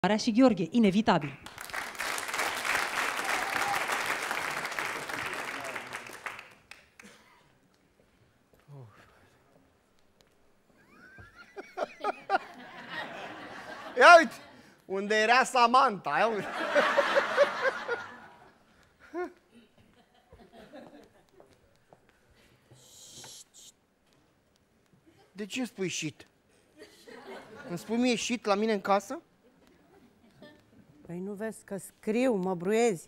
Și Gheorghe, inevitabil. Ia uite, unde era Samantha, ia uite. De ce spui shit? Îmi spui mie shit la mine în casă? Păi nu vezi că scriu, mă bruiezi.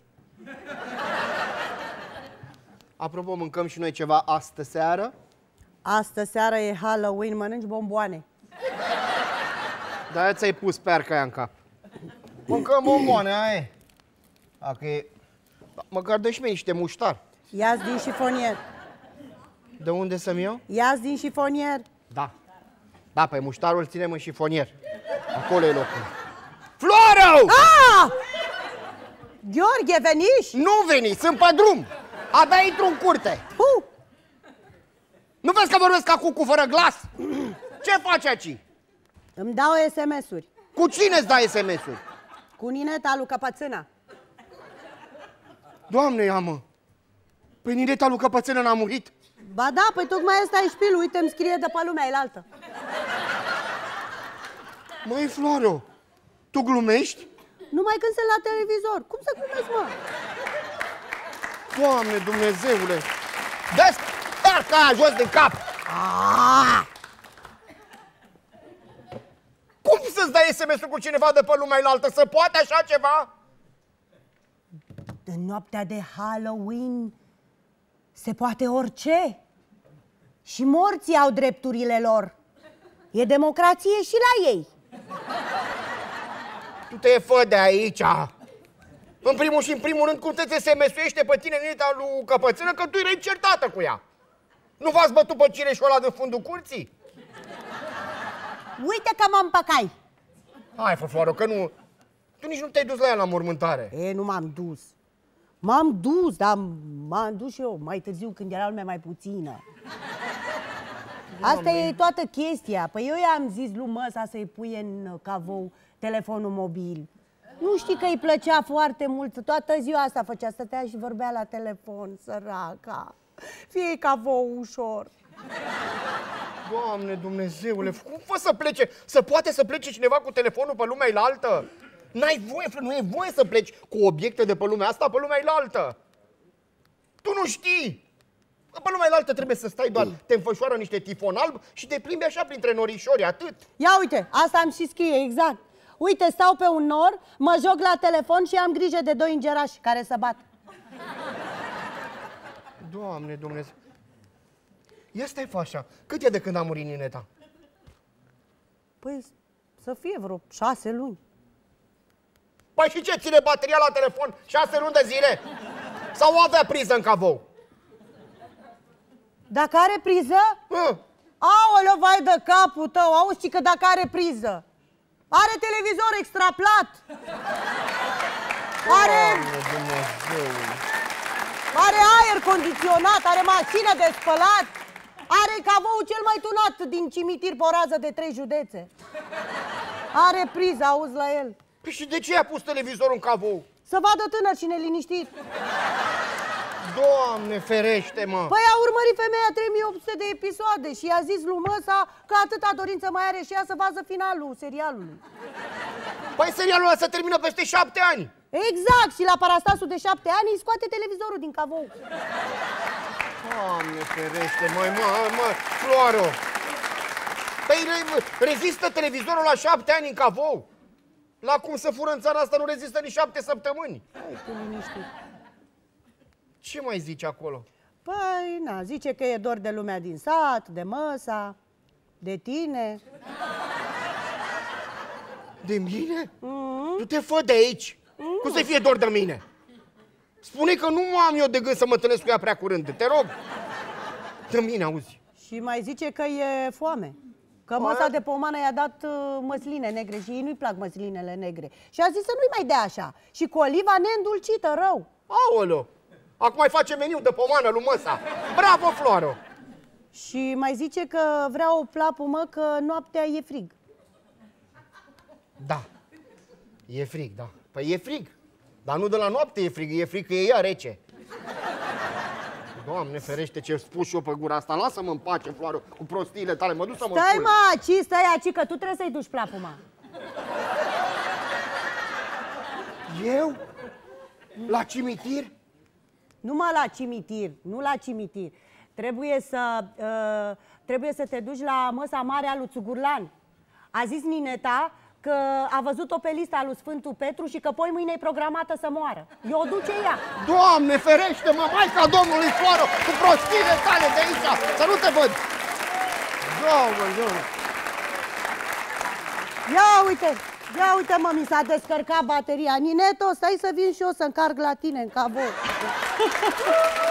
Apropo, mâncăm și noi ceva astă seară? Astă seară e Halloween, mănânci bomboane. De-aia ți-ai pus perca aia în cap. Mâncăm bomboane, aia e. Dacă e... Măcar dă și mie niște muștar. Ia-ți din șifonier. De unde să-mi iau? Ia-ți din șifonier. Da. Da, păi muștarul îl ținem în șifonier. Acolo e locul. Floară! Ah! Gheorghe, veniși? Nu veni, sunt pe drum. Abia intru în curte. Nu vezi că vorbesc ca cu fără glas? Ce faci aici? Îmi dau SMS-uri. Cu cine îți dai SMS-uri? Cu Nineta lui Căpățâna. Doamne, ia-mă. Păi Nineta lui Căpățână n-a murit? Ba da, păi tocmai ăsta e șpilul. Uite, îmi scrie de pe lumea elaltă. Măi, Floro, tu glumești? Numai când sunt la televizor. Cum să glumesc, mă? Doamne, Dumnezeule! Dă-ți parca aia jos din cap! Cum să-ți dai SMS-ul cu cineva de pe lumea elaltă? Se poate așa ceva? În noaptea de Halloween se poate orice. Și morții au drepturile lor. E democrație și la ei. Tu te fă de aici! În primul și în primul rând, cum te SMS-uiește pe tine Nineta lui Căpățână că tu erai certată cu ea? Nu v-ați bătut pe cireșul ăla din fundul curții? Uite că mă împăcai. Hai, Floro, că nu... Tu nici nu te-ai dus la ea la mormântare. E, nu m-am dus. M-am dus, dar m-am dus și eu mai târziu când era lumea mai puțină. Asta e toată chestia. Păi eu i-am zis lui Măsa să-i pui în cavou telefonul mobil. Nu știi că îi plăcea foarte mult? Toată ziua asta făcea, stătea și vorbea la telefon, săraca. Fie cavou ușor. Doamne Dumnezeule, cum poate să plece? Se poate să plece cineva cu telefonul pe lumea elaltă? N-ai voie, nu e voie să pleci cu obiecte de pe lumea asta pe lumea elaltă. Tu nu știi. Pe lumea elaltă trebuie să stai doar, te înfășoară niște tifon alb și te plimbi așa printre norișori, atât. Ia uite, asta am și scrie, exact. Uite, stau pe un nor, mă joc la telefon și am grijă de doi îngerași care să bat. Doamne Dumnezeu. Ia stai fă așa. Cât e de când a murit Nineta? Păi să fie vreo 6 luni. Păi și ce ține bateria la telefon 6 luni de zile? Sau avea priză în cavou? Dacă are priză? Aoleu, vai de capul tău, auzi că dacă are priză. Are televizor extraplat. Are aer condiționat, are mașină de spălat. Are cavoul cel mai tunat din cimitir pe o rază de 3 județe. Are priză, auzi la el. Păi și de ce i-a pus televizorul în cavou? Să vadă tânăr și neliniștit. Doamne ferește-mă! Păi a urmărit femeia 3800 de episoade și i-a zis lui Măsa că atâta dorință mai are și ea să vadă finalul serialului. Păi serialul ăla se termină peste 7 ani. Exact, și la parastasul de 7 ani îi scoate televizorul din cavou. Doamne ferește, mă, Floaro! Păi rezistă televizorul la 7 ani în cavou? La cum se fură în țara asta nu rezistă nici 7 săptămâni. Hai, tu liniștit. Ce mai zici acolo? Păi, na, zice că e dor de lumea din sat, de Măsa, de tine. De mine? Tu te fă de aici. Cum să fie dor de mine? Spune că nu am eu de gând să mă întâlnesc cu ea prea curând. Te rog. De mine, auzi. Și mai zice că e foame. Că Măsa de pomană i-a dat măsline negre și ei nu-i plac măslinele negre. Și a zis să nu-i mai dea așa. Și cu oliva neîndulcită, rău. Aoleu. Acum mai face meniu de pomană lui Măsa. Bravo, Floaro! Și mai zice că vrea o plapumă că noaptea e frig. Da. E frig, da. Păi e frig. Dar nu de la noapte e frig că e ea rece. Doamne ferește ce spus și eu pe gura asta. Lasă-mă în pace, Floare, cu prostiile tale. Mă duc să mă Stai, spui. mă, stai aici, că tu trebuie să-i duci plapuma. Eu? La cimitir? Nu mă la cimitir, nu la cimitir. Trebuie să te duci la măsa mare a lui Țugurlan. A zis nineta că a văzut-o pe lista lui Sfântul Petru și că poi mâine e programată să moară. Eu o duce ea. Doamne ferește-mă, Maica Domnului Floaro, cu prostiile tale de aici, să nu te văd! Doamne! Ia uite, mă, mi s-a descărcat bateria. Nineto, stai să vin și eu să încarc la tine în cabou.